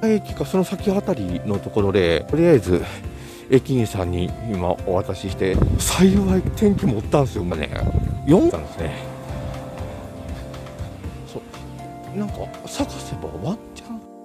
駅かその先あたりのところで、とりあえず駅員さんに今お渡しして、幸い天気持ったんですよね。4たんですね。そう。なんか探せばワンチャン